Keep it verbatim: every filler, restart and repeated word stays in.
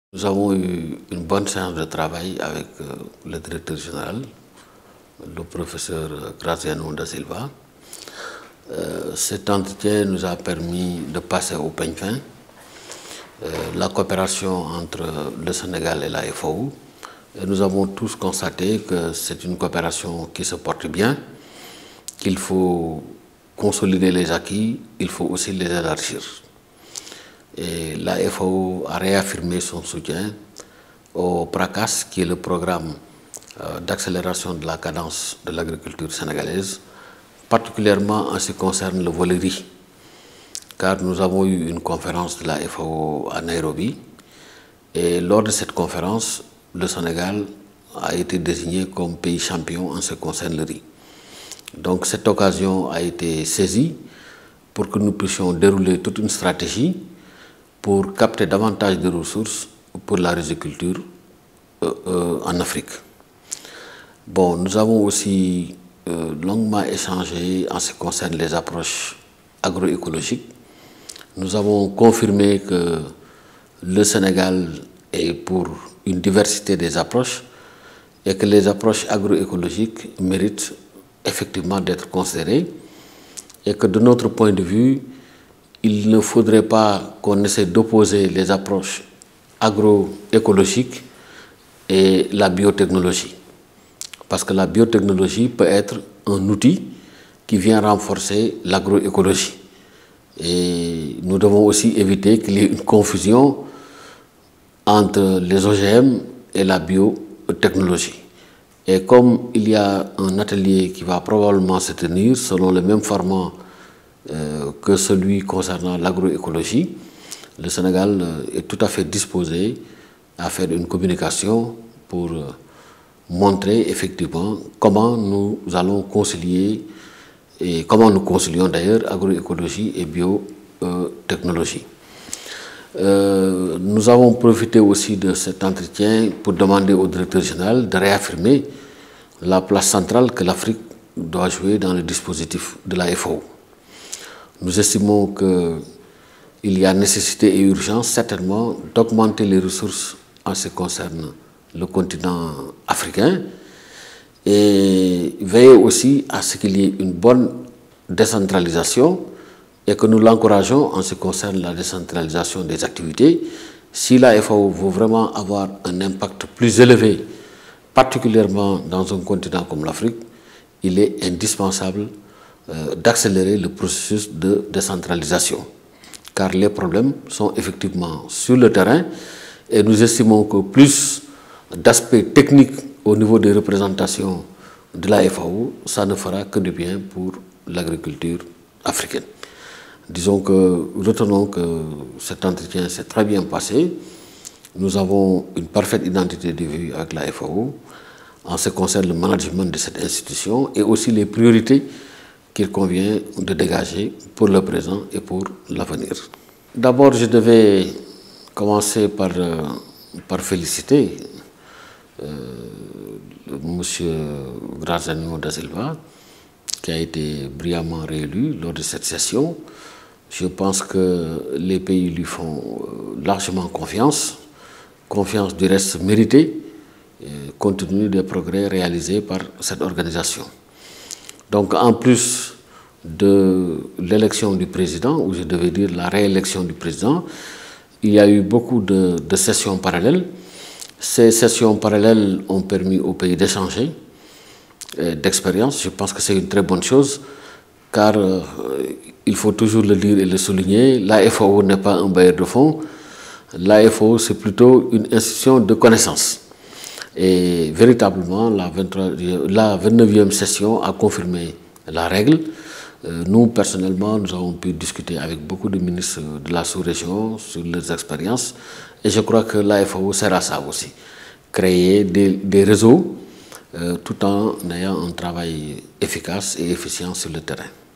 Nous avons eu une bonne séance de travail avec euh, le directeur général, le professeur Graziano da Silva. Euh, cet entretien nous a permis de passer au peigne fin euh, la coopération entre le Sénégal et la F A O. Et nous avons tous constaté que c'est une coopération qui se porte bien, qu'il faut consolider les acquis, il faut aussi les élargir. Et la F A O a réaffirmé son soutien au PRACAS, qui est le programme euh, d'accélération de la cadence de l'agriculture sénégalaise, particulièrement en ce qui concerne le volet riz, car nous avons eu une conférence de la F A O à Nairobi, et lors de cette conférence, le Sénégal a été désigné comme pays champion en ce qui concerne le riz. Donc cette occasion a été saisie pour que nous puissions dérouler toute une stratégie pour capter davantage de ressources pour la riziculture euh, euh, en Afrique. Bon, nous avons aussi euh, longuement échangé en ce qui concerne les approches agroécologiques. Nous avons confirmé que le Sénégal est pour une diversité des approches et que les approches agroécologiques méritent effectivement d'être considérées et que de notre point de vue, il ne faudrait pas qu'on essaie d'opposer les approches agroécologiques et la biotechnologie. Parce que la biotechnologie peut être un outil qui vient renforcer l'agroécologie. Et nous devons aussi éviter qu'il y ait une confusion entre les O G M et la biotechnologie. Et comme il y a un atelier qui va probablement se tenir selon le même format Euh, que celui concernant l'agroécologie, le Sénégal euh, est tout à fait disposé à faire une communication pour euh, montrer effectivement comment nous allons concilier et comment nous concilions d'ailleurs agroécologie et biotechnologie. Euh, nous avons profité aussi de cet entretien pour demander au directeur général de réaffirmer la place centrale que l'Afrique doit jouer dans le dispositif de la F A O. Nous estimons qu'il y a nécessité et urgence certainement d'augmenter les ressources en ce qui concerne le continent africain et veiller aussi à ce qu'il y ait une bonne décentralisation et que nous l'encourageons en ce qui concerne la décentralisation des activités. Si la F A O veut vraiment avoir un impact plus élevé, particulièrement dans un continent comme l'Afrique, il est indispensable d'accélérer le processus de décentralisation, car les problèmes sont effectivement sur le terrain et nous estimons que plus d'aspects techniques au niveau des représentations de la F A O, ça ne fera que du bien pour l'agriculture africaine. Disons que, retenons que cet entretien s'est très bien passé. Nous avons une parfaite identité de vue avec la F A O en ce qui concerne le management de cette institution et aussi les priorités qu'il convient de dégager pour le présent et pour l'avenir. D'abord, je devais commencer par, euh, par féliciter euh, M. Graziano da Silva, qui a été brillamment réélu lors de cette session. Je pense que les pays lui font largement confiance, confiance du reste méritée, compte tenu des progrès réalisés par cette organisation. Donc, en plus de l'élection du président, ou je devais dire la réélection du président, il y a eu beaucoup de, de sessions parallèles. Ces sessions parallèles ont permis au pays d'échanger d'expérience. Je pense que c'est une très bonne chose, car euh, il faut toujours le dire et le souligner, la F A O n'est pas un bailleur de fonds, la F A O c'est plutôt une institution de connaissance. Et véritablement, la, la vingt-neuvième session a confirmé la règle. Euh, nous, personnellement, nous avons pu discuter avec beaucoup de ministres de la sous-région sur leurs expériences. Et je crois que la F A O sert à ça aussi. Créer des, des réseaux euh, tout en ayant un travail efficace et efficient sur le terrain.